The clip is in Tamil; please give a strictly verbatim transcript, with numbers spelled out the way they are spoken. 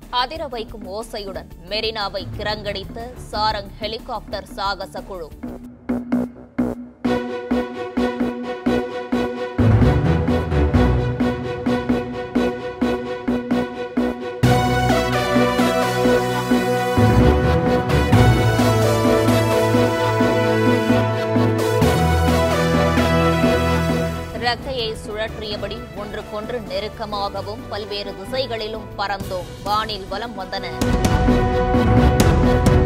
அதிர வைக்கும் ஓசையுடன் மெரினாவை கிரங்கடித்த சாரங் ஹெலிகாப்டர் சாகச குழு. ரெக்கையை சுழற்றியபடி ஒன்றுக்கொன்று நெருக்கமாகவும் பல்வேறு திசைகளிலும் பறந்தோம் வானில் வலம் வந்தன.